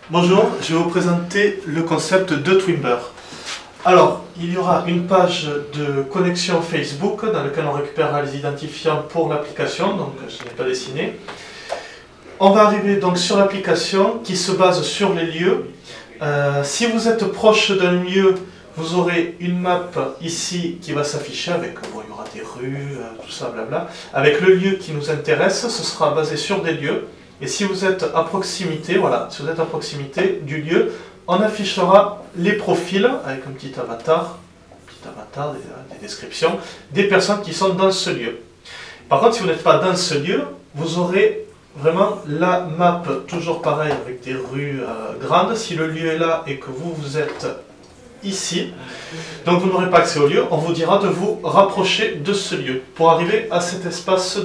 Bonjour, je vais vous présenter le concept de Twimber. Alors, il y aura une page de connexion Facebook dans laquelle on récupérera les identifiants pour l'application, donc je n'ai pas dessiné. On va arriver donc sur l'application qui se base sur les lieux. Si vous êtes proche d'un lieu, vous aurez une map ici qui va s'afficher avec, bon, il y aura des rues, tout ça, blabla. Avec le lieu qui nous intéresse, ce sera basé sur des lieux. Et si vous êtes à proximité, voilà, si vous êtes à proximité du lieu, on affichera les profils avec un petit avatar, des descriptions, des personnes qui sont dans ce lieu. Par contre, si vous n'êtes pas dans ce lieu, vous aurez vraiment la map, toujours pareil, avec des rues grandes. Si le lieu est là et que vous êtes ici, donc vous n'aurez pas accès au lieu, on vous dira de vous rapprocher de ce lieu pour arriver à cet espace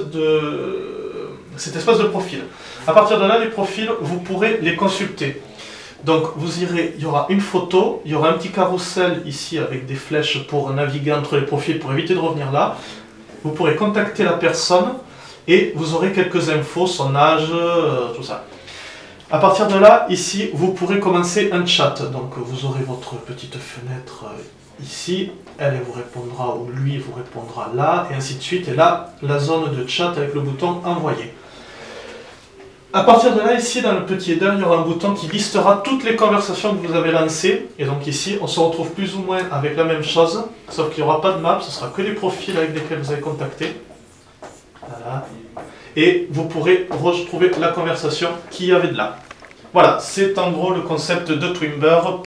de profil. À partir de là, les profils, vous pourrez les consulter. Donc vous irez, il y aura une photo, il y aura un petit carrousel ici avec des flèches pour naviguer entre les profils pour éviter de revenir là. Vous pourrez contacter la personne et vous aurez quelques infos, son âge, tout ça. À partir de là, ici, vous pourrez commencer un chat. Donc vous aurez votre petite fenêtre ici, elle vous répondra ou lui vous répondra là, et ainsi de suite. Et là, la zone de chat avec le bouton envoyer. À partir de là, ici, dans le petit header, il y aura un bouton qui listera toutes les conversations que vous avez lancées. Et donc ici, on se retrouve plus ou moins avec la même chose, sauf qu'il n'y aura pas de map, ce sera que les profils avec lesquels vous avez contacté. Voilà. Et vous pourrez retrouver la conversation qu'il y avait de là. Voilà, c'est en gros le concept de Twimber.